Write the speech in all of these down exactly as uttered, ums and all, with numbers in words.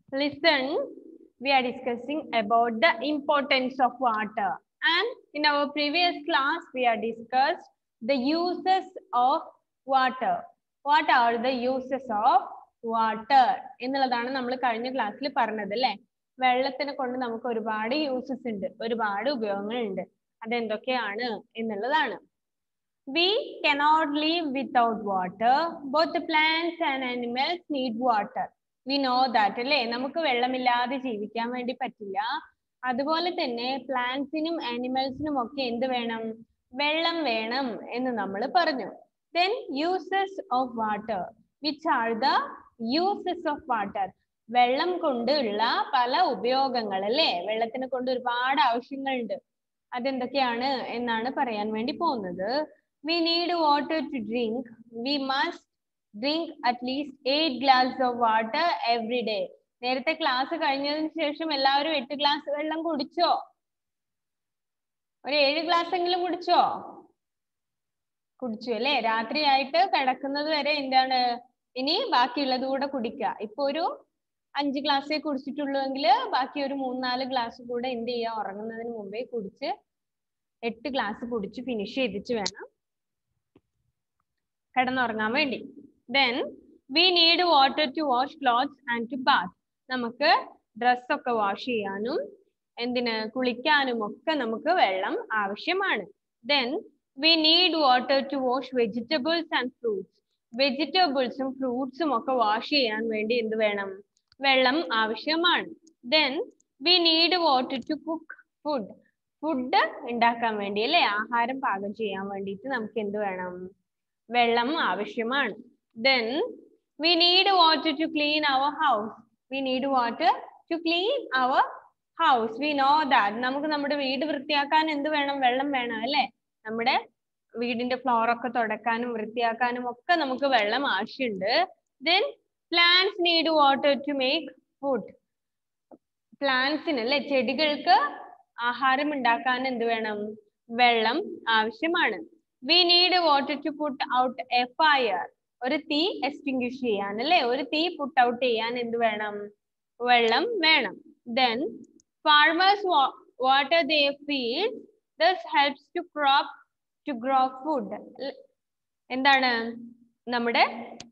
Listen, we are discussing about the importance of water. And in our previous class, we have discussed the uses of water. What are the uses of water? എന്നുള്ളതാണ് നമ്മൾ കഴിഞ്ഞ ക്ലാസ്സിൽ പറഞ്ഞത് അല്ലേ? വെള്ളത്തിനെ കൊണ്ട് നമുക്ക് ഒരുപാട് യൂസസ് ഉണ്ട്, ഒരുപാട് ഉപയോഗങ്ങളുണ്ട്. അതെന്തൊക്കെയാണ് എന്നുള്ളതാണ്. We cannot live without water. Both the plants and animals need water. We know that അല്ലേ? നമുക്ക് വെള്ളമില്ലാതെ ജീവിക്കാൻ വേണ്ടി പറ്റില്ല. അതുപോലെ തന്നെ പ്ലാന്റ്സിനും ആനിമൽസിനും ഒക്കെ എന്ത് വേണം? വെള്ളം വേണം എന്ന് നമ്മൾ പറഞ്ഞു. Then uses of water. Which are the uses of water? വെള്ളം കൊണ്ടുള്ള പല ഉപയോഗങ്ങൾ അല്ലേ? വെള്ളത്തിനെ കൊണ്ട് ഒരുപാട് ആവശ്യങ്ങളുണ്ട്. അതെന്തൊക്കെയാണ് എന്നാണ് പറയാൻ വേണ്ടി പോകുന്നത്. We need water to drink. We must drink at least eight glasses of water every day. നേരത്തെ ക്ലാസ് കഴിഞ്ഞതിന് ശേഷം എല്ലാവരും എട്ട് ഗ്ലാസ് വെള്ളം കുടിച്ചോ? ഒരു ഏഴ് ഗ്ലാസ് എങ്കിലും കുടിച്ചോ? കുടിച്ചു അല്ലേ? രാത്രിയായിട്ട് കിടക്കുന്നത് വരെ എന്താണ് ഇനി ബാക്കിയുള്ളത് കൂടെ കുടിക്കുക. ഇപ്പൊ ഒരു അഞ്ച് ഗ്ലാസ്സേ കുടിച്ചിട്ടുള്ളൂ എങ്കിൽ ബാക്കി ഒരു മൂന്നാല് ഗ്ലാസ് കൂടെ എന്ത് ചെയ്യുക? ഉറങ്ങുന്നതിന് മുമ്പേ കുടിച്ച് എട്ട് ഗ്ലാസ് കുടിച്ച് ഫിനിഷ് ചെയ്തിട്ട് വേണം കിടന്നുറങ്ങാൻ വേണ്ടി. Then we need water to wash clothes and to bath. നമുക്ക് ഡ്രസ് ഒക്കെ വാഷ് ചെയ്യാനും എന്തിന് കുളിക്കാനും ഒക്കെ നമുക്ക് വെള്ളം ആവശ്യമാണ്. Then we need water to wash vegetables and fruits. വെജിറ്റബിൾസും ഫ്രൂട്ട്സും ഒക്കെ വാഷ് ചെയ്യാൻ വേണ്ടി എന്ത് വേണം? വെള്ളം ആവശ്യമാണ്. Then we need water to cook food. Food ഉണ്ടാക്കാൻ വേണ്ടി അല്ലേ? ആഹാരം പാകം ചെയ്യാൻ വേണ്ടിയിട്ട് നമുക്ക് എന്ത് വേണം? വെള്ളം ആവശ്യമാണ്. Then we need water to clean our house. We need water to clean our house. We know that. നമുക്ക് നമ്മുടെ വീട് വൃത്തിയാക്കാൻ എന്ത് വേണം? വെള്ളം വേണം അല്ലേ? നമ്മുടെ വീടിന്റെ ഫ്ലോർ ഒക്കെ തുടക്കാനും വൃത്തിയാക്കാനും ഒക്കെ നമുക്ക് വെള്ളം ആവശ്യമുണ്ട്. Then plants need water to make food. പ്ലാന്റ്സിന് അല്ലേ? ചെടികൾക്ക് ആഹാരം ഉണ്ടാക്കാൻ എന്ത് വേണം? വെള്ളം ആവശ്യമാണ്. We need water to put out a fire. ഒരു തീ എക്സ്റ്റിങ്ക്വിഷ് ചെയ്യാൻ അല്ലേ? ഒരു തീ പുട്ട് ഔട്ട് ചെയ്യാൻ എന്ത് വേണം? വെള്ളം വേണം. Then farmers water their fields. This helps to crop to grow food. എന്താണ്? നമ്മുടെ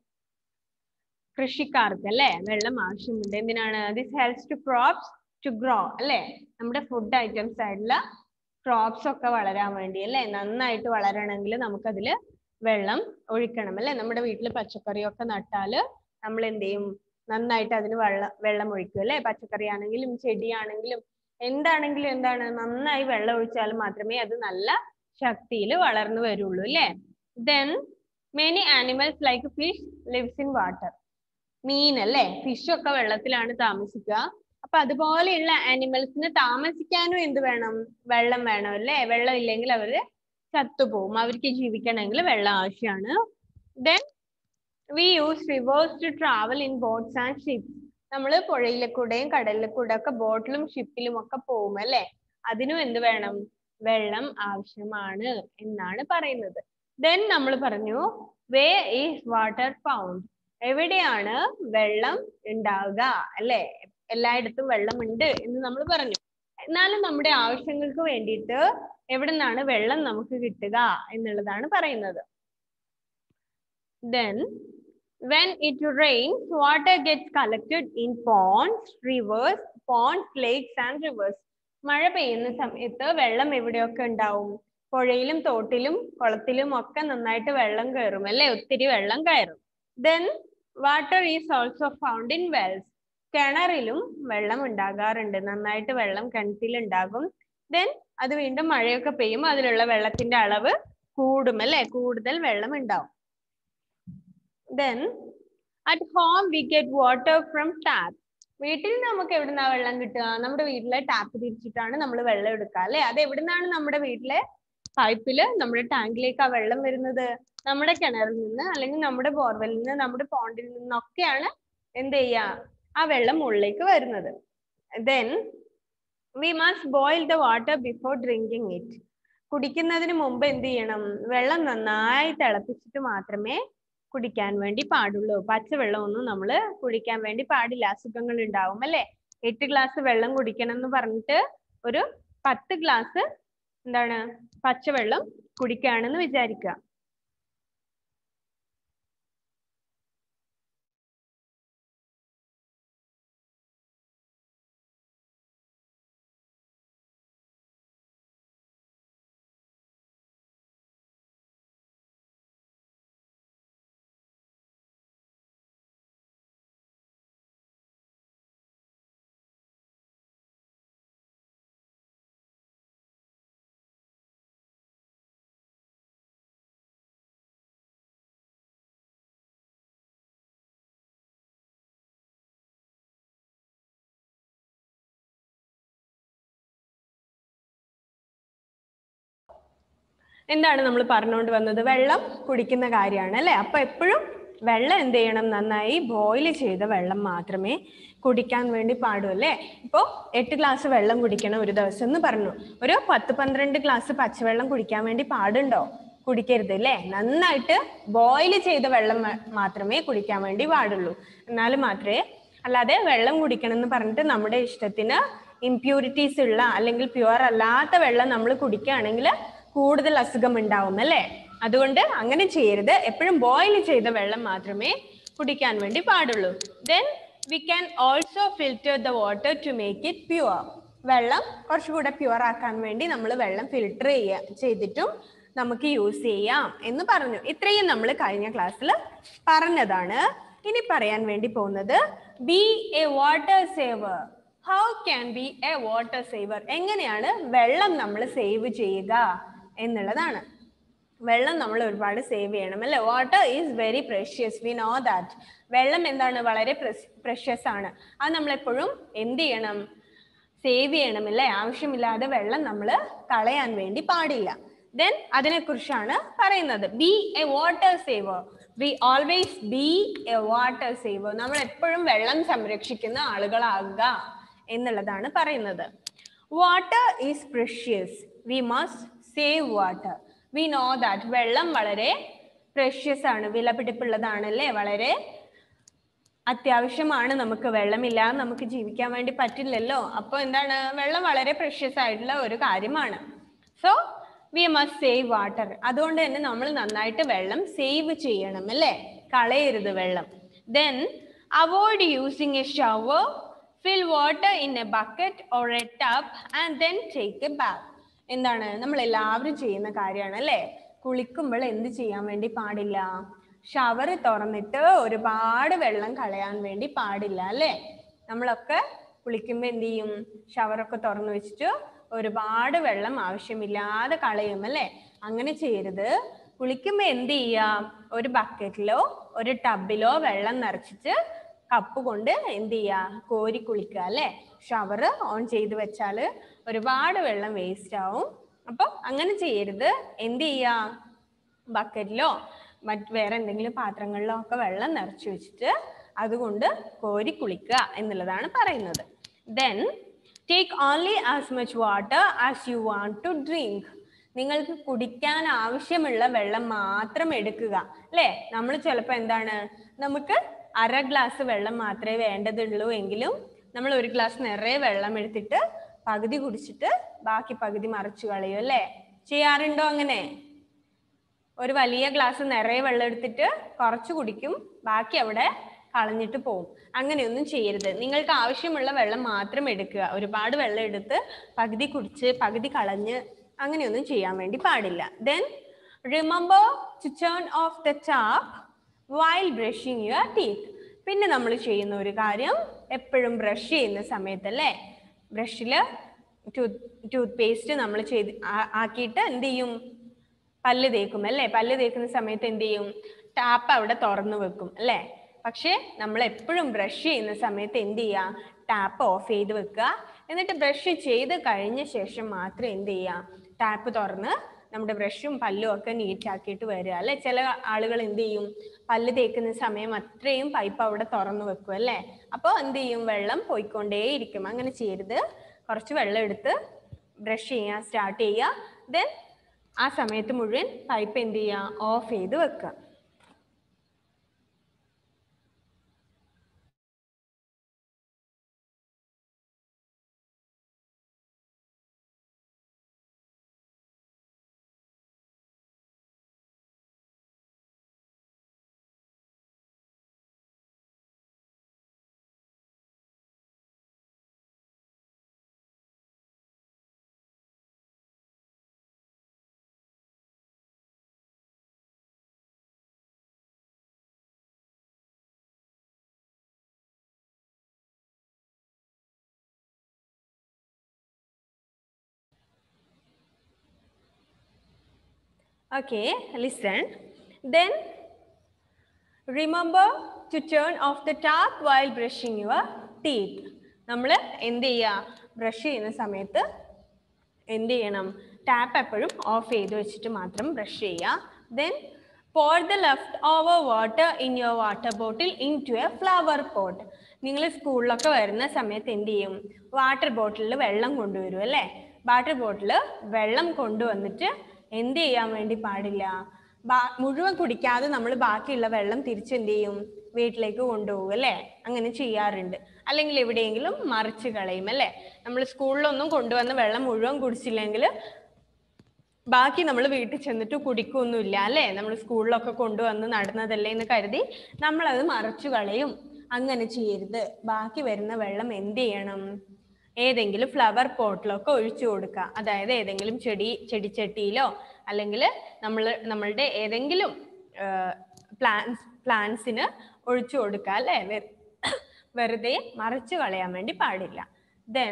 കൃഷിക്കാർക്ക് അല്ലേ വെള്ളം ആവശ്യമുണ്ട്. എന്തിനാണ്? This helps to crops to grow അല്ലേ? നമ്മുടെ ഫുഡ് ഐറ്റംസ് ആയിട്ടുള്ള ക്രോപ്സ് ഒക്കെ വളരാൻ വേണ്ടി അല്ലേ? നന്നായിട്ട് വളരണമെങ്കിൽ നമുക്കതിൽ വെള്ളം ഒഴിക്കണം അല്ലേ? നമ്മുടെ വീട്ടിൽ പച്ചക്കറിയൊക്കെ നട്ടാല് നമ്മൾ എന്ത് ചെയ്യും? നന്നായിട്ട് അതിന് വെള്ളം വെള്ളം ഒഴിക്കും അല്ലേ? പച്ചക്കറി ആണെങ്കിലും ചെടിയാണെങ്കിലും എന്താണെങ്കിലും എന്താണ് നന്നായി വെള്ളം ഒഴിച്ചാൽ മാത്രമേ അത് നല്ല ശക്തിയിൽ വളർന്നു വരുള്ളൂ അല്ലേ? Then many animals like fish lives in water. മീൻ അല്ലേ? ഫിഷ് ഒക്കെ വെള്ളത്തിലാണ് താമസിക്കുക. അപ്പൊ അതുപോലെയുള്ള ആനിമൽസിന് താമസിക്കാനും എന്ത് വേണം? വെള്ളം വേണം അല്ലേ? വെള്ളം ഇല്ലെങ്കിൽ അവര് ചത്തുപോകും. അവർക്ക് ജീവിക്കണമെങ്കിൽ വെള്ളം ആവശ്യമാണ്. Then we use rivers to travel in boats and ships. നമ്മൾ പുഴയിലെ കൂടെയും കടലിലെ കൂടെ ഒക്കെ ബോട്ടിലും ഷിപ്പിലും ഒക്കെ പോകും അല്ലേ? അതിനും എന്ത് വേണം? വെള്ളം ആവശ്യമാണ് എന്നാണ് പറയുന്നത്. Then നമ്മൾ പറഞ്ഞു where is water found? എവിടെയാണ് വെള്ളം ഉണ്ടാവുക അല്ലേ? എല്ലായിടത്തും വെള്ളമുണ്ട് എന്ന് നമ്മൾ പറഞ്ഞു. എന്നാലും നമ്മുടെ ആവശ്യങ്ങൾക്ക് വേണ്ടിയിട്ട് എവിടെ നിന്നാണ് വെള്ളം നമുക്ക് കിട്ടുക എന്നുള്ളതാണ് പറയുന്നത്. Then when it rains, water gets collected in ponds, rivers, ponds, lakes and rivers. മഴ പെയ്യുന്ന സമയത്ത് വെള്ളം എവിടെയൊക്കെ ഉണ്ടാവും? പുഴയിലും തോട്ടിലും കുളത്തിലും ഒക്കെ നന്നായിട്ട് വെള്ളം കയറും അല്ലേ? ഒത്തിരി വെള്ളം കയറും. Then water is also found in wells. കിണറിലും വെള്ളം ഉണ്ടാകാറുണ്ട്. നന്നായിട്ട് വെള്ളം കിണറ്റിൽ ഉണ്ടാകും. Then അത് വീണ്ടും മഴയൊക്കെ പെയ്യുമ്പോൾ അതിലുള്ള വെള്ളത്തിന്റെ അളവ് കൂടും അല്ലേ? കൂടുതൽ വെള്ളം ഉണ്ടാവും. Then at home we get water from tap. വീട്ടിൽ നമുക്ക് എവിടുന്നാ വെള്ളം കിട്ടുക? നമ്മുടെ വീട്ടിലെ ടാപ്പ് തിരിച്ചിട്ടാണ് നമ്മൾ വെള്ളം എടുക്കുക അല്ലേ? അത് എവിടുന്നാണ്? നമ്മുടെ വീട്ടിലെ പൈപ്പില് നമ്മുടെ ടാങ്കിലേക്ക് ആ വെള്ളം വരുന്നത് നമ്മുടെ കിണറിൽ നിന്ന് അല്ലെങ്കിൽ നമ്മുടെ ബോർവെല്ലിൽ നിന്ന് നമ്മുടെ പോണ്ടിൽ നിന്നൊക്കെയാണ് എന്ത് ചെയ്യുക? ആ വെള്ളം ഉള്ളിലേക്ക് വരുന്നത്. Then we must boil the water before drinking it. കുടിക്കുന്നതിന് മുമ്പ് എന്ത് ചെയ്യണം? വെള്ളം നന്നായി തിളപ്പിച്ചിട്ട് മാത്രമേ കുടിക്കാൻ വേണ്ടി പാടുള്ളൂ. പച്ചവെള്ളം ഒന്നും നമ്മൾ കുടിക്കാൻ വേണ്ടി പാടില്ല, അസുഖങ്ങൾ ഉണ്ടാവും അല്ലേ. എട്ട് ഗ്ലാസ് വെള്ളം കുടിക്കണം എന്ന് പറഞ്ഞിട്ട് ഒരു പത്ത് ഗ്ലാസ് എന്താണ് പച്ചവെള്ളം കുടിക്കുകയാണെന്ന് വിചാരിക്കുക. എന്താണ് നമ്മൾ പറഞ്ഞുകൊണ്ട് വന്നത്? വെള്ളം കുടിക്കുന്ന കാര്യമാണ് അല്ലേ. അപ്പൊ എപ്പോഴും വെള്ളം എന്ത് ചെയ്യണം? നന്നായി ബോയിൽ ചെയ്ത വെള്ളം മാത്രമേ കുടിക്കാൻ വേണ്ടി പാടൂ അല്ലേ. ഇപ്പോൾ എട്ട് ഗ്ലാസ് വെള്ളം കുടിക്കണം ഒരു ദിവസം എന്ന് പറഞ്ഞു. ഒരു പത്ത് പന്ത്രണ്ട് ഗ്ലാസ് പച്ചവെള്ളം കുടിക്കാൻ വേണ്ടി പാടുണ്ടോ? കുടിക്കരുത് അല്ലേ. നന്നായിട്ട് ബോയിൽ ചെയ്ത വെള്ളം മാത്രമേ കുടിക്കാൻ വേണ്ടി പാടുള്ളൂ. എന്നാൽ മാത്രമേ, അല്ലാതെ വെള്ളം കുടിക്കണം എന്ന് പറഞ്ഞിട്ട് നമ്മുടെ ഇഷ്ടത്തിന് ഇംപ്യൂരിറ്റീസ് ഉള്ള അല്ലെങ്കിൽ പ്യുവർ അല്ലാത്ത വെള്ളം നമ്മൾ കുടിക്കുകയാണെങ്കിൽ കൂടുതൽ അസുഖം ഉണ്ടാവും അല്ലേ. അതുകൊണ്ട് അങ്ങനെ ചെയ്യരുത്. എപ്പോഴും ബോയിൽ ചെയ്ത വെള്ളം മാത്രമേ കുടിക്കാൻ വേണ്ടി പാടുള്ളൂ. Then we can also filter the water to make it pure. വെള്ളം കുറച്ചുകൂടെ പ്യുവർ ആക്കാൻ വേണ്ടി നമ്മൾ വെള്ളം ഫിൽട്ടർ ചെയ്യാ ചെയ്തിട്ടും നമുക്ക് യൂസ് ചെയ്യാം എന്ന് പറഞ്ഞു. ഇത്രയും നമ്മൾ കഴിഞ്ഞ ക്ലാസ്സിൽ പറഞ്ഞതാണ്. ഇനി പറയാൻ വേണ്ടി പോകുന്നത് be a water saver. How can be a water saver? എങ്ങനെയാണ് വെള്ളം നമ്മൾ സേവ് ചെയ്യുക എന്നുള്ളതാണ്. വെള്ളം നമ്മൾ ഒരുപാട് സേവ് ചെയ്യണം അല്ലേ. Water is very precious, we know that. വെള്ളം എന്താണ്? വളരെ പ്രഷ്യസ് ആണ്. അത് നമ്മളെപ്പോഴും എന്ത് ചെയ്യണം? സേവ് ചെയ്യണം അല്ലേ. ആവശ്യമില്ലാതെ വെള്ളം നമ്മൾ കളയാൻ വേണ്ടി പാടില്ല. ദെൻ അതിനെക്കുറിച്ചാണ് പറയുന്നത്. Be a water saver. We always be a water saver. നമ്മൾ എപ്പോഴും വെള്ളം സംരക്ഷിക്കുന്ന ആളുകളാകുക എന്നുള്ളതാണ് പറയുന്നത്. Water is precious, we must save water. We know that. വെള്ളം വളരെ പ്രഷ്യസ് ആണ്, വിലപിടിപ്പുള്ളതാണല്ലേ. വളരെ അത്യാവശ്യമാണ്. നമുക്ക് വെള്ളമില്ലാതെ നമുക്ക് ജീവിക്കാൻ വേണ്ടി പറ്റില്ലല്ലോ. അപ്പോൾ എന്താണ്? വെള്ളം വളരെ പ്രഷ്യസ് ആയിട്ടുള്ള ഒരു കാര്യമാണ്. So we must save water. അതുകൊണ്ട് തന്നെ നമ്മൾ നന്നായിട്ട് വെള്ളം സേവ് ചെയ്യണം അല്ലേ. കളയരുത് വെള്ളം. Then avoid using a shower. Fill water in a bucket or a tub and then take a bath. എന്താണ്? നമ്മൾ എല്ലാവരും ചെയ്യുന്ന കാര്യമാണ് അല്ലേ. കുളിക്കുമ്പോൾ എന്ത് ചെയ്യാൻ വേണ്ടി പാടില്ല? ഷവർ തുറന്നിട്ട് ഒരുപാട് വെള്ളം കളയാൻ വേണ്ടി പാടില്ല അല്ലേ. നമ്മളൊക്കെ കുളിക്കുമ്പോൾ എന്ത് ചെയ്യും? ഷവറൊക്കെ തുറന്നു വെച്ചിട്ട് ഒരുപാട് വെള്ളം ആവശ്യമില്ലാതെ കളയും അല്ലേ. അങ്ങനെ ചെയ്യരുത്. കുളിക്കുമ്പോൾ എന്ത് ചെയ്യാം? ഒരു ബക്കറ്റിലോ ഒരു ടബിലോ വെള്ളം നിറച്ചിട്ട് കപ്പ് കൊണ്ട് എന്ത് ചെയ്യുക? കോരി കുളിക്കുക അല്ലേ. ഷവർ ഓൺ ചെയ്ത് വെച്ചാൽ ഒരുപാട് വെള്ളം വേസ്റ്റ് ആവും. അപ്പോൾ അങ്ങനെ ചെയ്യരുത്. എന്ത് ചെയ്യുക? ബക്കറ്റിലോ മറ്റ് വേറെ എന്തെങ്കിലും പാത്രങ്ങളിലോ ഒക്കെ വെള്ളം നിറച്ച് വെച്ചിട്ട് അതുകൊണ്ട് കോരി കുളിക്കുക എന്നുള്ളതാണ് പറയുന്നത്. Then take only as much water as you want to drink. നിങ്ങൾക്ക് കുടിക്കാൻ ആവശ്യമുള്ള വെള്ളം മാത്രം എടുക്കുക അല്ലേ. നമ്മൾ ചിലപ്പോൾ എന്താണ്, നമുക്ക് അര ഗ്ലാസ് വെള്ളം മാത്രമേ വേണ്ടതുള്ളൂ എങ്കിലും നമ്മൾ ഒരു ഗ്ലാസ് നിറയെ വെള്ളം എടുത്തിട്ട് പകുതി കുടിച്ചിട്ട് ബാക്കി പകുതി മറിച്ചു കളയും അല്ലേ. ചെയ്യാറുണ്ടോ അങ്ങനെ? ഒരു വലിയ ഗ്ലാസ് നിറയെ വെള്ളം എടുത്തിട്ട് കുറച്ച് കുടിക്കും, ബാക്കി അവിടെ കളഞ്ഞിട്ട് പോവും. അങ്ങനെയൊന്നും ചെയ്യരുത്. നിങ്ങൾക്ക് ആവശ്യമുള്ള വെള്ളം മാത്രം എടുക്കുക. ഒരുപാട് വെള്ളം എടുത്ത് പകുതി കുടിച്ച് പകുതി കളഞ്ഞ് അങ്ങനെയൊന്നും ചെയ്യാൻ വേണ്ടി പാടില്ല. Then remember to turn off the tap while brushing your teeth. പിന്നെ നമ്മൾ ചെയ്യുന്ന ഒരു കാര്യം, എപ്പോഴും ബ്രഷ് ചെയ്യുന്ന സമയത്തല്ലേ, ബ്രഷിൽ ടൂത്ത് ടൂത്ത് പേസ്റ്റ് നമ്മൾ ചെയ്ത് ആക്കിയിട്ട് എന്ത് ചെയ്യും? പല്ല് തേക്കും അല്ലേ. പല്ല് തേക്കുന്ന സമയത്ത് എന്ത് ചെയ്യും? ടാപ്പ് അവിടെ തുറന്നു വെക്കും അല്ലേ. പക്ഷേ നമ്മൾ എപ്പോഴും ബ്രഷ് ചെയ്യുന്ന സമയത്ത് എന്ത് ചെയ്യുക? ടാപ്പ് ഓഫ് ചെയ്ത് വെക്കുക. എന്നിട്ട് ബ്രഷ് ചെയ്ത് കഴിഞ്ഞ ശേഷം മാത്രം എന്ത് ചെയ്യുക? ടാപ്പ് തുറന്ന് നമ്മുടെ ബ്രഷും പല്ലും ഒക്കെ നീറ്റാക്കിയിട്ട് വരിക അല്ലേ. ചില ആളുകൾ എന്ത് ചെയ്യും? പല്ല് തേക്കുന്ന സമയം അത്രയും പൈപ്പ് അവിടെ തുറന്നു വെക്കും അല്ലേ. അപ്പോൾ എന്ത് ചെയ്യും? വെള്ളം പോയിക്കൊണ്ടേയിരിക്കും. അങ്ങനെ ചെയ്യരുത്. കുറച്ച് വെള്ളം എടുത്ത് ബ്രഷ് ചെയ്യാൻ സ്റ്റാർട്ട് ചെയ്യുക. ദെൻ ആ സമയത്ത് മുഴുവൻ പൈപ്പ് എന്ത് ചെയ്യുക? ഓഫ് ചെയ്ത് വെക്കുക. Okay, listen. Then remember to turn off the tap while brushing your teeth. നമ്മൾ എന്ത് ചെയ്യുക? ബ്രഷ് ചെയ്യുന്ന സമയത്ത് എന്ത് ചെയ്യണം? ടാപ്പ് എപ്പോഴും ഓഫ് ചെയ്ത് വെച്ചിട്ട് മാത്രം ബ്രഷ് ചെയ്യുക. Then pour the leftover water in your water bottle into a flower pot. നിങ്ങൾ സ്കൂളിലൊക്കെ വരുന്ന സമയത്ത് എന്ത് ചെയ്യും? വാട്ടർ ബോട്ടിലിൽ വെള്ളം കൊണ്ടുവരും അല്ലേ? വാട്ടർ ബോട്ടിൽ വെള്ളം കൊണ്ടുവന്നിട്ട് എന്ത് ചെയ്യാൻ വേണ്ടി പാടില്ല? മുഴുവൻ കുടിക്കാതെ നമ്മൾ ബാക്കിയുള്ള വെള്ളം തിരിച്ചെന്ത് ചെയ്യും? വീട്ടിലേക്ക് കൊണ്ടുപോകും അല്ലേ? അങ്ങനെ ചെയ്യാറുണ്ട്. അല്ലെങ്കിൽ എവിടെയെങ്കിലും മറിച്ച് കളയും അല്ലേ? നമ്മൾ സ്കൂളിലൊന്നും കൊണ്ടുവന്ന വെള്ളം മുഴുവൻ കുടിച്ചില്ലെങ്കിൽ ബാക്കി നമ്മൾ വീട്ടിൽ ചെന്നിട്ട് കുടിക്കൊന്നുമില്ല അല്ലേ? നമ്മൾ സ്കൂളിലൊക്കെ കൊണ്ടുവന്ന് നടന്നതല്ലേ എന്ന് കരുതി നമ്മളത് മറിച്ചു കളയും. അങ്ങനെ ചെയ്യരുത്. ബാക്കി വരുന്ന വെള്ളം എന്ത് ചെയ്യണം? ഏതെങ്കിലും ഫ്ലവർ പോട്ടിലൊക്കെ ഒഴിച്ചു കൊടുക്കുക. അതായത് ഏതെങ്കിലും ചെടി ചെടിച്ചട്ടിയിലോ അല്ലെങ്കിൽ നമ്മൾ നമ്മളുടെ ഏതെങ്കിലും പ്ലാന്റ്സ് പ്ലാന്റ്സിന് ഒഴിച്ചു കൊടുക്കുക അല്ലേ? വെറുതെ മറിച്ചു കളയാൻ വേണ്ടി പാടില്ല. Then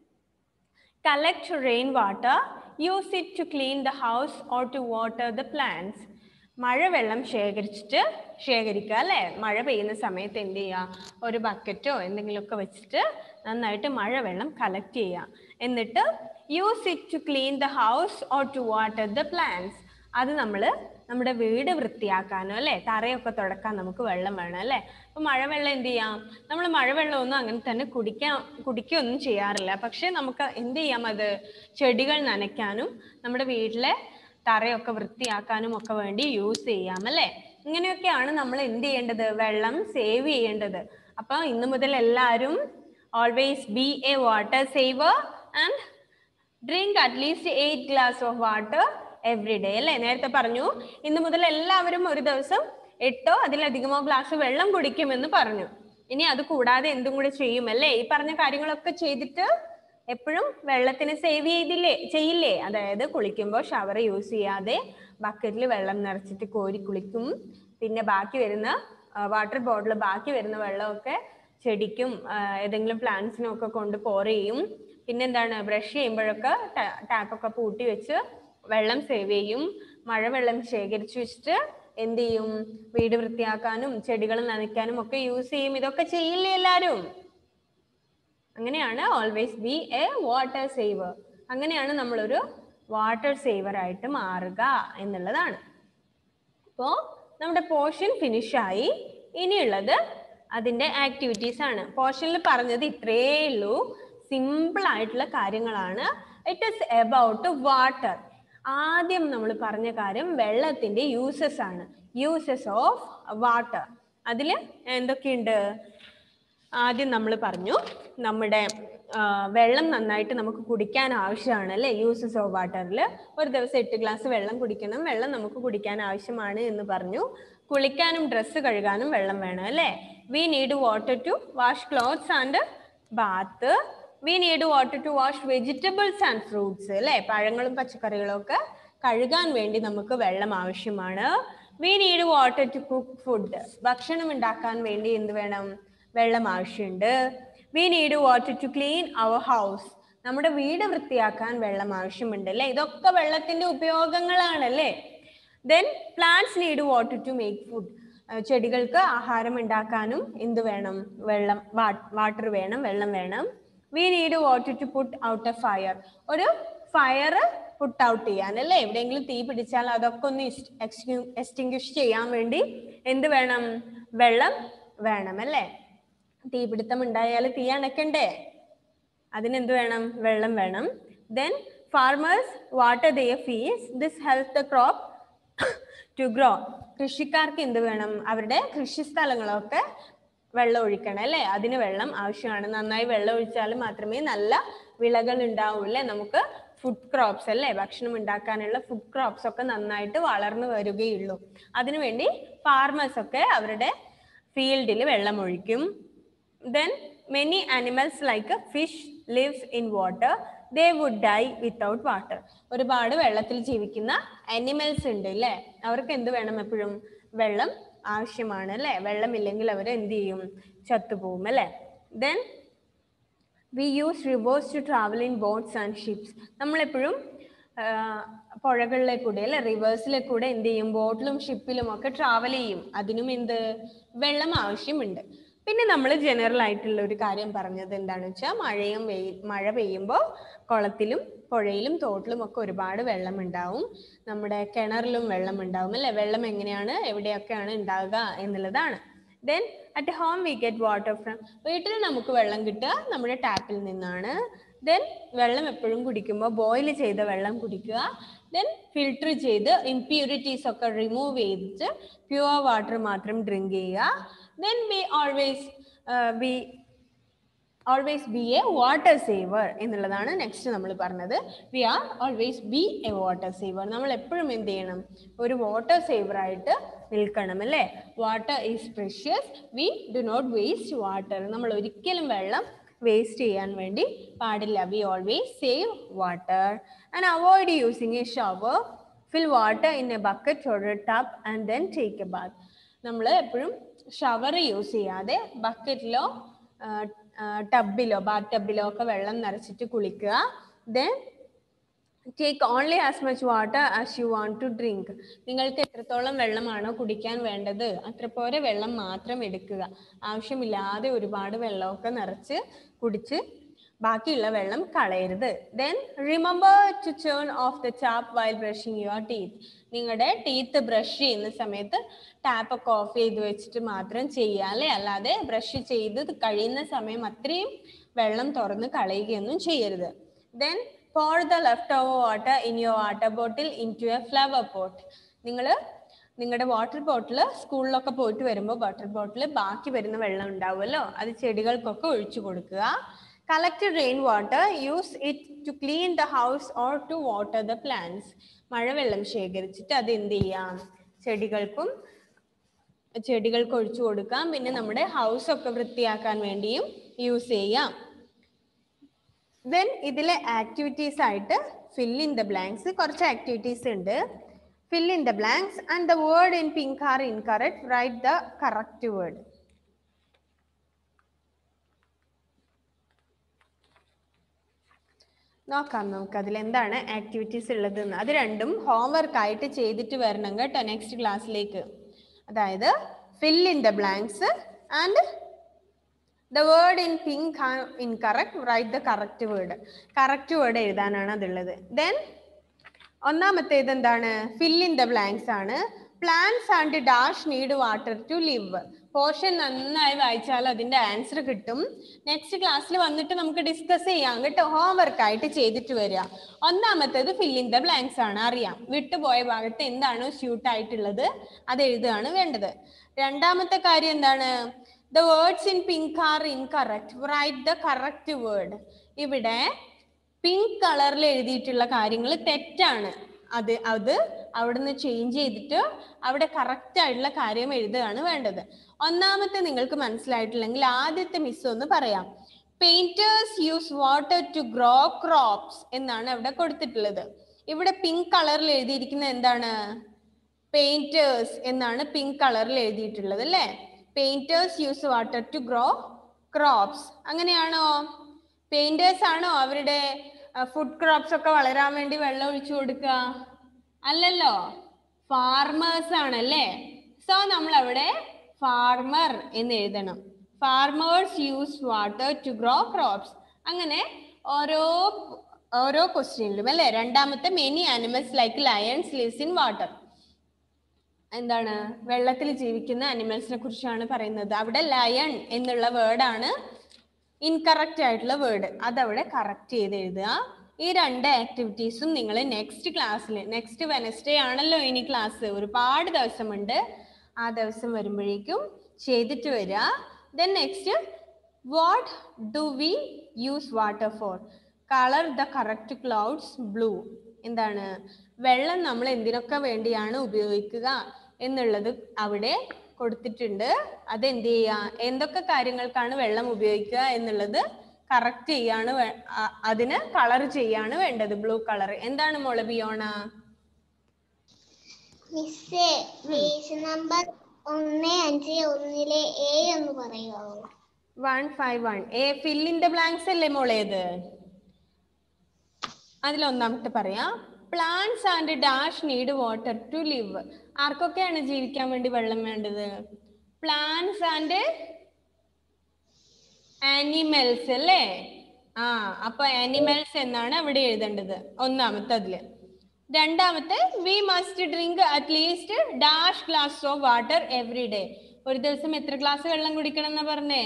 collect rain water, use it to clean the house or to water the plants. മഴവെള്ളം ശേഖരിച്ചിട്ട് ശേഖരിക്കുക അല്ലേ? മഴ പെയ്യുന്ന സമയത്ത് എന്ത് ചെയ്യുക? ഒരു ബക്കറ്റോ എന്തെങ്കിലുമൊക്കെ വെച്ചിട്ട് നന്നായിട്ട് മഴവെള്ളം കളക്ട് ചെയ്യുക. എന്നിട്ട് use it to clean the house or to water the plants. അത് നമ്മൾ നമ്മുടെ വീട് വൃത്തിയാക്കാനോ അല്ലേ? തറയൊക്കെ തുടക്കാൻ നമുക്ക് വെള്ളം വേണം അല്ലേ? അപ്പോൾ മഴവെള്ളം എന്ത് ചെയ്യാം? നമ്മൾ മഴവെള്ളമൊന്നും അങ്ങനെ തന്നെ കുടിക്കാൻ കുടിക്കുകയൊന്നും ചെയ്യാറില്ല. പക്ഷേ നമുക്ക് എന്ത് ചെയ്യാം? അത് ചെടികൾ നനയ്ക്കാനും നമ്മുടെ വീട്ടിലെ തറയൊക്കെ വൃത്തിയാക്കാനും ഒക്കെ വേണ്ടി യൂസ് ചെയ്യാം അല്ലേ? ഇങ്ങനെയൊക്കെയാണ് നമ്മൾ എന്ത് ചെയ്യേണ്ടത്? വെള്ളം സേവ് ചെയ്യേണ്ടത്. അപ്പോൾ ഇന്ന് മുതൽ എല്ലാവരും always be a water saver and drink at least eight glass of water every day അല്ലേ? നേരത്തെ പറഞ്ഞു ഇന്ന് മുതൽ എല്ലാവരും ഒരു ദിവസം എട്ടോ അതിലധികമോ ഗ്ലാസ് വെള്ളം കുടിക്കുമെന്ന് പറഞ്ഞു. ഇനി അത് കൂടാതെ എന്തും കൂടെ ചെയ്യും അല്ലേ? ഈ പറഞ്ഞ കാര്യങ്ങളൊക്കെ ചെയ്തിട്ട് എപ്പോഴും വെള്ളത്തിന് സേവ് ചെയ്തില്ലേ ചെയ്യില്ലേ? അതായത് കുളിക്കുമ്പോൾ ഷവർ യൂസ് ചെയ്യാതെ ബക്കറ്റിൽ വെള്ളം നിറച്ചിട്ട് കോരി കുളിക്കും. പിന്നെ ബാക്കി വരുന്ന വാട്ടർ ബോട്ടിൽ ബാക്കി വരുന്ന വെള്ളമൊക്കെ ചെടിക്കും ഏതെങ്കിലും പ്ലാന്റ്സിനും ഒക്കെ കൊണ്ട് പോർ ചെയ്യും. പിന്നെന്താണ്? ബ്രഷ് ചെയ്യുമ്പോഴൊക്കെ ടാപ്പൊക്കെ പൂട്ടി വെച്ച് വെള്ളം സേവ് ചെയ്യും. മഴവെള്ളം ശേഖരിച്ചു വെച്ചിട്ട് എന്ത് ചെയ്യും? വീട് വൃത്തിയാക്കാനും ചെടികൾ നനയ്ക്കാനും ഒക്കെ യൂസ് ചെയ്യും. ഇതൊക്കെ ചെയ്യില്ലേ എല്ലാവരും? അങ്ങനെയാണ് always be a water saver. അങ്ങനെയാണ് നമ്മളൊരു വാട്ടർ സേവർ ആയിട്ട് മാറുക എന്നുള്ളതാണ്. അപ്പോൾ നമ്മുടെ പോർഷൻ ഫിനിഷായി. ഇനിയുള്ളത് അതിൻ്റെ ആക്ടിവിറ്റീസ് ആണ്. പോർഷനിൽ പറഞ്ഞത് ഇത്രയേ ഉള്ളൂ. സിമ്പിൾ ആയിട്ടുള്ള കാര്യങ്ങളാണ്. It is about water. ആദ്യം നമ്മൾ പറഞ്ഞ കാര്യം വെള്ളത്തിൻ്റെ യൂസസ് ആണ്. Uses of water. അതിൽ എന്തൊക്കെയുണ്ട്? ആദ്യം നമ്മൾ പറഞ്ഞു നമ്മുടെ വെള്ളം നന്നായിട്ട് നമുക്ക് കുടിക്കാൻ ആവശ്യമാണ് അല്ലേ? യൂസസ് ഓഫ് വാട്ടറിൽ ഒരു ദിവസം എട്ട് ഗ്ലാസ് വെള്ളം കുടിക്കണം. വെള്ളം നമുക്ക് കുടിക്കാൻ ആവശ്യമാണ് എന്ന് പറഞ്ഞു. കുളിക്കാനും ഡ്രസ്സ് കഴുകാനും വെള്ളം വേണം അല്ലേ? We need water to wash clothes and bath. We need water to wash vegetables and fruits അല്ലേ? പഴങ്ങളും പച്ചക്കറികളും ഒക്കെ കഴുകാൻ വേണ്ടി നമുക്ക് വെള്ളം ആവശ്യമാണ്. We need water to cook food. ഭക്ഷണം ഉണ്ടാക്കാൻ വേണ്ടി എന്ത് വേണം? വെള്ളം ആവശ്യമുണ്ട്. We need water to clean our house. നമ്മുടെ വീട് വൃത്തിയാക്കാൻ വെള്ളം ആവശ്യമുണ്ട് അല്ലേ? ഇതൊക്കെ വെള്ളത്തിന്റെ ഉപയോഗങ്ങളാണല്ലേ? Then plants need water to make food. ചെടികൾക്ക് ആഹാരം ഉണ്ടാക്കാനും എന്ത് വേണം? വെള്ളം വാട്ടർ വേണം, വെള്ളം വേണം. We need water to put out a fire. ഒരു ഫയർ പുട്ട് ഔട്ട് ചെയ്യാൻ അല്ലേ? എവിടെയെങ്കിലും തീ പിടിച്ചാൽ അതൊക്കെ ഒന്ന് എക്സ്റ്റിങ്ക്വിഷ് ചെയ്യാൻ വേണ്ടി എന്ത് വേണം? വെള്ളം വേണം അല്ലേ? തീപിടുത്തം ഉണ്ടായാൽ തീ അണക്കണ്ടേ? അതിനെന്ത് വേണം? വെള്ളം വേണം. Then farmers water their fields. This helps the crop to grow. കൃഷിക്കാർക്ക് എന്ത് വേണം? അവരുടെ കൃഷിസ്ഥലങ്ങളൊക്കെ വെള്ളം ഒഴിക്കണം അല്ലേ? അതിന് വെള്ളം ആവശ്യമാണ്. നന്നായി വെള്ളം ഒഴിച്ചാൽ മാത്രമേ നല്ല വിളകൾ ഉണ്ടാവൂ അല്ലേ? നമുക്ക് ഫുഡ് ക്രോപ്സ് അല്ലേ? ഭക്ഷണം ഉണ്ടാക്കാനുള്ള ഫുഡ് ക്രോപ്സ് ഒക്കെ നന്നായിട്ട് വളർന്നു വരികയുള്ളൂ. അതിനുവേണ്ടി ഫാർമേഴ്സ് ഒക്കെ അവരുടെ ഫീൽഡിൽ വെള്ളം ഒഴിക്കും. Then many animals like fish lives in water. They would die without water. ഒരുപാട് വെള്ളത്തിൽ ജീവിക്കുന്ന ആനിമൽസ് ഉണ്ട് അല്ലേ? അവർക്ക് എന്ത് വേണം? എപ്പോഴും വെള്ളം ആവശ്യമാണ് അല്ലേ? വെള്ളമില്ലെങ്കിൽ അവർ എന്ത് ചെയ്യും? ചത്തുപോകും അല്ലേ? Then we use rivers to travel in boats and ships. നമ്മളെപ്പോഴും പുഴകളിലെ കൂടെ അല്ലെ റിവേഴ്സിലെ കൂടെ എന്ത് ചെയ്യും ബോട്ടിലും ഷിപ്പിലും ഒക്കെ ട്രാവൽ ചെയ്യും. അതിനും എന്ത് വെള്ളം ആവശ്യമുണ്ട്. പിന്നെ നമ്മൾ ജനറൽ ആയിട്ടുള്ള ഒരു കാര്യം പറഞ്ഞത് എന്താണെന്ന് വെച്ചാൽ മഴയും വെയിൽ മഴ പെയ്യുമ്പോൾ കുളത്തിലും പുഴയിലും തോട്ടിലും ഒക്കെ ഒരുപാട് വെള്ളം ഉണ്ടാവും. നമ്മുടെ കിണറിലും വെള്ളം ഉണ്ടാവും അല്ലെ. വെള്ളം എങ്ങനെയാണ് എവിടെയൊക്കെയാണ് ഉണ്ടാകുക എന്നുള്ളതാണ്. Then at home we get water from, വീട്ടിൽ നമുക്ക് വെള്ളം കിട്ടുക നമ്മുടെ ടാപ്പിൽ നിന്നാണ്. ദെൻ വെള്ളം എപ്പോഴും കുടിക്കുമ്പോൾ ബോയിൽ ചെയ്ത വെള്ളം കുടിക്കുക. ദെൻ ഫിൽട്ടർ ചെയ്ത് ഇംപ്യൂരിറ്റീസ് ഒക്കെ റിമൂവ് ചെയ്തിട്ട് പ്യുവർ വാട്ടർ മാത്രം ഡ്രിങ്ക് ചെയ്യുക. Then we always be always be a water saver എന്നുള്ളതാണ് നെക്സ്റ്റ് നമ്മൾ പറഞ്ഞത്. We are always be a water saver. നമ്മൾ എപ്പോഴും എന്ത് ചെയ്യണം, ഒരു വാട്ടർ സേവർ ആയിട്ട് നിൽക്കണം അല്ലേ. Water is precious, we do not waste water. നമ്മൾ ഒരിക്കലും വെള്ളം വേസ്റ്റ് ചെയ്യാൻ വേണ്ടി പാടില്ല. We always save water and avoid using a shower. Fill water in a bucket or a tub and then take a bath. നമ്മൾ എപ്പോഴും shower use ചെയ്യാതെ ബക്കറ്റിലോ ടബിലോ ബാത്ത് ടബിലോ ഒക്കെ വെള്ളം നിറച്ചിട്ട് കുളിക്കുക. Then take only as much water as you want to drink. നിങ്ങൾക്ക് എത്രത്തോളം വെള്ളമാണോ കുടിക്കാൻ വേണ്ടത് അത്ര പോലെ വെള്ളം മാത്രം എടുക്കുക. ആവശ്യമില്ലാതെ ഒരുപാട് വെള്ളമൊക്കെ നിറച്ച് കുടിച്ച് ബാക്കിയുള്ള വെള്ളം കളയരുത്. Then remember to turn off the tap while brushing your teeth. നിങ്ങളുടെ ടീത്ത് ബ്രഷ് ചെയ്യുന്ന സമയത്ത് ടാപ്പൊക്കെ ഓഫ് ചെയ്ത് വെച്ചിട്ട് മാത്രം ചെയ്യുക അല്ലേ. അല്ലാതെ ബ്രഷ് ചെയ്ത് കഴിയുന്ന സമയം അത്രയും വെള്ളം തുറന്ന് കളയുകയൊന്നും ചെയ്യരുത്. Then pour the leftover water in your water bottle into a flower pot. നിങ്ങൾ നിങ്ങളുടെ വാട്ടർ ബോട്ടിൽ സ്കൂളിലൊക്കെ പോയിട്ട് വരുമ്പോൾ വാട്ടർ ബോട്ടിൽ ബാക്കി വരുന്ന വെള്ളം ഉണ്ടാവുമല്ലോ, അത് ചെടികൾക്കൊക്കെ ഒഴിച്ചു കൊടുക്കുക. Collect rain water, use it to clean the house or to water the plants. മഴവെള്ളം ശേഖരിച്ചിട്ട് അത് എന്ത് ചെയ്യാം, ചെടികൾക്കും ചെടികൾക്ക് ഒഴിച്ചു കൊടുക്കാം. പിന്നെ നമ്മുടെ ഹൗസ് ഒക്കെ വൃത്തിയാക്കാൻ വേണ്ടിയും യൂസ് ചെയ്യാം. ദെൻ ഇതിലെ ആക്ടിവിറ്റീസ് ആയിട്ട് ഫിൽ ഇൻ ദ ബ്ലാങ്ക്സ് കുറച്ച് ആക്ടിവിറ്റീസ് ഉണ്ട്. Fill in the blanks and the word in pink are incorrect, write the correct word. നോക്കാം നമുക്ക് അതിൽ എന്താണ് ആക്ടിവിറ്റീസ് ഉള്ളതെന്ന്. അത് രണ്ടും ഹോംവർക്ക് ആയിട്ട് ചെയ്തിട്ട് വരണം കേട്ടോ നെക്സ്റ്റ് ക്ലാസ്സിലേക്ക്. അതായത് fill in the blanks and the word in pink are incorrect, write the correct word. correct word എഴുതാനാണ് അതുള്ളത്. then ഒന്നാമത്തേത് എന്താണ്, fill in the blanks ആണ്. plants and dash need water to live. Portion നന്നായി വായിച്ചാൽ അതിന്റെ answer കിട്ടും. Next ക്ലാസ്സിൽ വന്നിട്ട് നമുക്ക് ഡിസ്കസ് ചെയ്യാം കേട്ടോ. ഹോംവർക്ക് ആയിട്ട് ചെയ്തിട്ട് വരിക. ഒന്നാമത്തേത് fill in the blanks ആണ്, അറിയാം. വിട്ടുപോയ ഭാഗത്ത് എന്താണോ സ്യൂട്ട് ആയിട്ടുള്ളത് അത് എഴുതുകയാണ് വേണ്ടത്. രണ്ടാമത്തെ കാര്യം എന്താണ്, the words in pink are incorrect, write the correct word. ഇവിടെ പിങ്ക് കളറിൽ എഴുതിയിട്ടുള്ള കാര്യങ്ങൾ തെറ്റാണ്. അത് അത് അവിടുന്ന് ചേഞ്ച് ചെയ്തിട്ട് അവിടെ കറക്റ്റ് ആയിട്ടുള്ള കാര്യം എഴുതുകയാണ് വേണ്ടത്. ഒന്നാമത്തെ നിങ്ങൾക്ക് മനസ്സിലായിട്ടില്ലെങ്കിൽ ആദ്യത്തെ മിസ് ഒന്ന് പറയാം. Painters use water to grow crops എന്നാണ് അവിടെ കൊടുത്തിട്ടുള്ളത്. ഇവിടെ പിങ്ക് കളറിൽ എഴുതിയിരിക്കുന്നത് എന്താണ്, പെയിന്റേഴ്സ് എന്നാണ് പിങ്ക് കളറിൽ എഴുതിയിട്ടുള്ളത് അല്ലേ. Painters use water to grow crops. അങ്ങനെയാണോ? പെയിന്റേഴ്സ് ആണോ അവരുടെ ഫുഡ് ക്രോപ്സ് ഒക്കെ വളരാൻ വേണ്ടി വെള്ളം ഒഴിച്ചു കൊടുക്കുക? അല്ലല്ലോ, ഫാർമേഴ്സ് ആണല്ലേ. സോ നമ്മൾ അവിടെ ഫാർമർ എന്ന് എഴുതണം. Farmers use water to grow crops. അങ്ങനെ ഓരോ ഓരോ ക്വസ്റ്റ്യനിലും അല്ലേ. രണ്ടാമത്തെ many animals like lions lives in water. എന്താണ്, വെള്ളത്തിൽ ജീവിക്കുന്ന അനിമൽസിനെ കുറിച്ചാണ് പറയുന്നത്. അവിടെ ലയൺ എന്നുള്ള വേർഡാണ് ഇൻകറക്റ്റ് ആയിട്ടുള്ള വേർഡ്. അതവിടെ കറക്റ്റ് ചെയ്ത് എഴുതുക. ഈ രണ്ട് ആക്ടിവിറ്റീസും നിങ്ങൾ നെക്സ്റ്റ് ക്ലാസ്സിൽ, നെക്സ്റ്റ് വെനസ്ഡേ ആണല്ലോ ഇനി ക്ലാസ്, ഒരുപാട് ദിവസമുണ്ട്. ആ ദിവസം വരുമ്പോഴേക്കും ചെയ്തിട്ട് വരിക. Then next, what do we use water for? Colour the correct clouds blue. എന്താണ്, വെള്ളം നമ്മൾ എന്തിനൊക്കെ വേണ്ടിയാണ് ഉപയോഗിക്കുക എന്നുള്ളത് അവിടെ കൊടുത്തിട്ടുണ്ട്. അതെന്ത് ചെയ്യുക, എന്തൊക്കെ കാര്യങ്ങൾക്കാണ് വെള്ളം ഉപയോഗിക്കുക എന്നുള്ളത് കറക്റ്റ് ചെയ്യാണ്, അതിന് കളർ ചെയ്യാണ് വേണ്ടത്, ബ്ലൂ കളർ. എന്താണ് മോളെ ബിയോണ? മിസ്സേ, പേജ് നമ്പർ ഒന്ന് അഞ്ച് ഒന്നിലെ എ എന്ന് പറയുമോ? One five one A fill in the blanks അല്ലേ മോളേത്? അതിലൊന്നാമത്തെ പറയാം. Plants and dash need water to live. ആർക്കൊക്കെയാണ് ജീവിക്കാൻ വേണ്ടി വെള്ളം വേണ്ടത്? പ്ലാന്റ്സ് ആൻഡ് ആനിമൽസ് അല്ലേ? ആ അപ്പൊ ആനിമൽസ് എന്നാണ് അവിടെ എഴുതേണ്ടത് ഒന്നാമത്തെ അതില്. രണ്ടാമത്തെ we must drink at least dash glass of water every day. ഒരു ദിവസം എത്ര ഗ്ലാസ് വെള്ളം കുടിക്കണം എന്നാ പറഞ്ഞേ?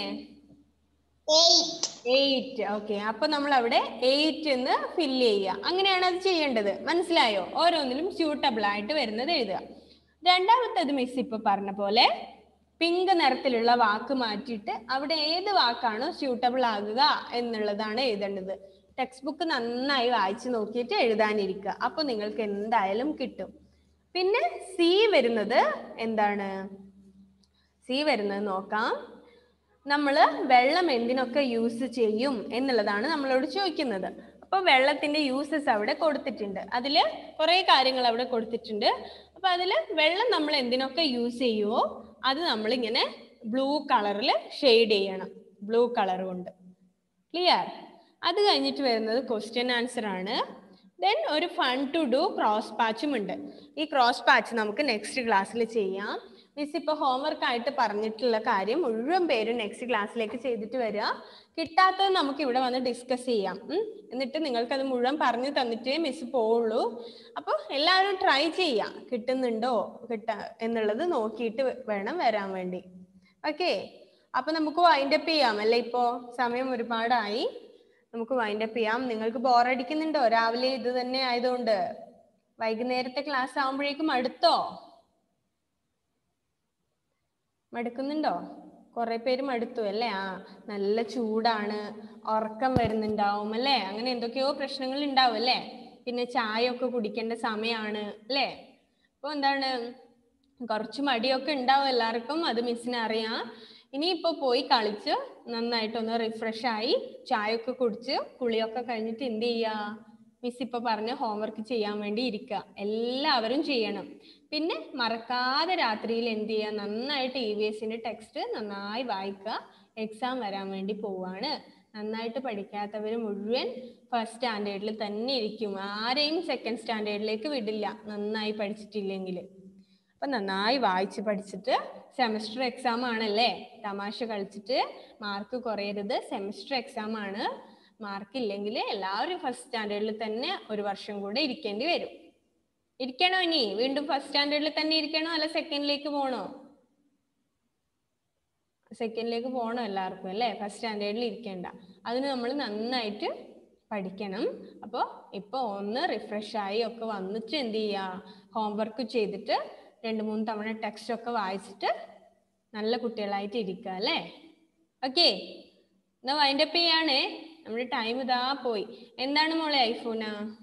എയ്റ്റ്. ഓക്കെ, അപ്പൊ നമ്മൾ അവിടെ എയ്റ്റ് എന്ന് ഫില്ല് ചെയ്യുക. അങ്ങനെയാണ് അത് ചെയ്യേണ്ടത്. മനസ്സിലായോ? ഓരോന്നിലും സ്യൂട്ടബിൾ ആയിട്ട് വരുന്നത് എഴുതുക. രണ്ടാമത്തേത് മിസ് ഇപ്പൊ പറഞ്ഞ പോലെ പിങ്ക് നിറത്തിലുള്ള വാക്ക് മാറ്റിയിട്ട് അവിടെ ഏത് വാക്കാണോ സ്യൂട്ടബിൾ ആകുക എന്നുള്ളതാണ് എഴുതേണ്ടത്. ടെക്സ്റ്റ് ബുക്ക് നന്നായി വായിച്ചു നോക്കിയിട്ട് എഴുതാനിരിക്കുക. അപ്പൊ നിങ്ങൾക്ക് എന്തായാലും കിട്ടും. പിന്നെ സി വരുന്നത് എന്താണ്? സി വരുന്നത് നോക്കാം. നമ്മൾ വെള്ളം എന്തിനൊക്കെ യൂസ് ചെയ്യും എന്നുള്ളതാണ് നമ്മളോട് ചോദിക്കുന്നത്. അപ്പൊ വെള്ളത്തിന്റെ യൂസസ് അവിടെ കൊടുത്തിട്ടുണ്ട്. അതില് കുറെ കാര്യങ്ങൾ അവിടെ കൊടുത്തിട്ടുണ്ട്. അപ്പൊ അതില് വെള്ളം നമ്മൾ എന്തിനൊക്കെ യൂസ് ചെയ്യുമോ അത് നമ്മൾ ഇങ്ങനെ ബ്ലൂ കളറിൽ ഷെയ്ഡ് ചെയ്യണം, ബ്ലൂ കളർ കൊണ്ട്. ക്ലിയർ? അത് കഴിഞ്ഞിട്ട് വരുന്നത് ക്വസ്റ്റ്യൻ ആൻസർ ആണ്. ദെൻ ഒരു ഫൺ ടു ഡു ക്രോസ് പാച്ചും ഉണ്ട്. ഈ ക്രോസ് പാച്ച് നമുക്ക് നെക്സ്റ്റ് ക്ലാസ്സിൽ ചെയ്യാം. മിസ് ഇപ്പോൾ ഹോംവർക്ക് ആയിട്ട് പറഞ്ഞിട്ടുള്ള കാര്യം മുഴുവൻ പേരും നെക്സ്റ്റ് ക്ലാസ്സിലേക്ക് ചെയ്തിട്ട് വരിക. കിട്ടാത്തത് നമുക്ക് ഇവിടെ വന്ന് ഡിസ്കസ് ചെയ്യാം. എന്നിട്ട് നിങ്ങൾക്കത് മുഴുവൻ പറഞ്ഞു തന്നിട്ടേ മിസ് പോവുള്ളൂ. അപ്പോൾ എല്ലാവരും ട്രൈ ചെയ്യാം, കിട്ടുന്നുണ്ടോ കിട്ടാ എന്നുള്ളത് നോക്കിയിട്ട് വേണം വരാൻ വേണ്ടി. ഓക്കെ, അപ്പൊ നമുക്ക് വൈൻഡപ്പ് ചെയ്യാം അല്ലേ? ഇപ്പോ സമയം ഒരുപാടായി, നമുക്ക് വൈൻഡപ്പ് ചെയ്യാം. നിങ്ങൾക്ക് ബോറടിക്കുന്നുണ്ടോ? രാവിലെ ഇത് തന്നെ ആയതുകൊണ്ട് വൈകുന്നേരത്തെ ക്ലാസ് ആവുമ്പോഴേക്കും അടുത്തോ? മടുക്കുന്നുണ്ടോ? കുറെ പേര് മടുത്തു അല്ലേ? ആ നല്ല ചൂടാണ്, ഉറക്കം വരുന്നുണ്ടാവും അല്ലേ? അങ്ങനെ എന്തൊക്കെയോ പ്രശ്നങ്ങൾ ഉണ്ടാവും അല്ലേ? പിന്നെ ചായ ഒക്കെ കുടിക്കേണ്ട സമയമാണ് അല്ലേ? അപ്പൊ എന്താണ്, കുറച്ച് മടിയൊക്കെ ഉണ്ടാവും എല്ലാവർക്കും, അത് മിസ്സിന് അറിയാം. ഇനിയിപ്പോ പോയി കളിച്ച് നന്നായിട്ടൊന്ന് റിഫ്രഷ് ആയി ചായ ഒക്കെ കുടിച്ച് കുളിയൊക്കെ കഴിഞ്ഞിട്ട് എന്ത് ചെയ്യാ? മിസ് ഇപ്പൊ പറഞ്ഞ ഹോംവർക്ക് ചെയ്യാൻ വേണ്ടി ഇരിക്കുക. എല്ലാവരും ചെയ്യണം. പിന്നെ മറക്കാതെ രാത്രിയിൽ എന്ത് ചെയ്യുക? നന്നായിട്ട് ഇ വി എസിന്റെ ടെക്സ്റ്റ് നന്നായി വായിക്കുക. എക്സാം വരാൻ വേണ്ടി പോവാണ്. നന്നായിട്ട് പഠിക്കാത്തവർ മുഴുവൻ ഫസ്റ്റ് സ്റ്റാൻഡേർഡിൽ തന്നെ ഇരിക്കും. ആരെയും സെക്കൻഡ് സ്റ്റാൻഡേർഡിലേക്ക് വിടില്ല നന്നായി പഠിച്ചിട്ടില്ലെങ്കിൽ. അപ്പൊ നന്നായി വായിച്ച് പഠിച്ചിട്ട്, സെമസ്റ്റർ എക്സാം ആണല്ലേ, തമാശ കളിച്ചിട്ട് മാർക്ക് കുറയരുത്. സെമസ്റ്റർ എക്സാം ആണ്. മാർക്ക് ഇല്ലെങ്കിൽ എല്ലാവരും ഫസ്റ്റ് സ്റ്റാൻഡേർഡിൽ തന്നെ ഒരു വർഷം കൂടെ ഇരിക്കേണ്ടി വരും. ഇരിക്കണോ? ഇനി വീണ്ടും ഫസ്റ്റ് സ്റ്റാൻഡേർഡിൽ തന്നെ ഇരിക്കണോ അല്ല സെക്കൻഡിലേക്ക് പോകണോ? സെക്കൻഡിലേക്ക് പോകണം എല്ലാവർക്കും അല്ലേ? ഫസ്റ്റ് സ്റ്റാൻഡേർഡിൽ ഇരിക്കേണ്ട. അതിന് നമ്മൾ നന്നായിട്ട് പഠിക്കണം. അപ്പോൾ ഇപ്പോൾ ഒന്ന് റിഫ്രഷ് ആയി ഒക്കെ വന്നിട്ട് എന്ത് ചെയ്യുക? ഹോംവർക്ക് ചെയ്തിട്ട് രണ്ട് മൂന്ന് തവണ ടെക്സ്റ്റ് ഒക്കെ വായിച്ചിട്ട് നല്ല കുട്ടികളായിട്ട് ഇരിക്കുക അല്ലേ? ഓക്കെ, എന്നാ വൈൻഡപ്പ് ചെയ്യാണേ. നമ്മുടെ ടൈം ഇതാ പോയി. എന്താണ് മോളെ ഐഫോന?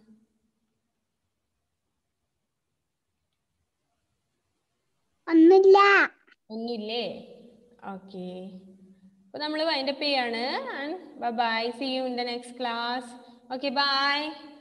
ഒന്നുമില്ല. ഒന്നുമില്ലേ? ഓക്കെ, അപ്പൊ നമ്മൾ വൈൻഡപ്പ് ചെയ്യാണ്. Bye bye, see you in the next class. Okay, by.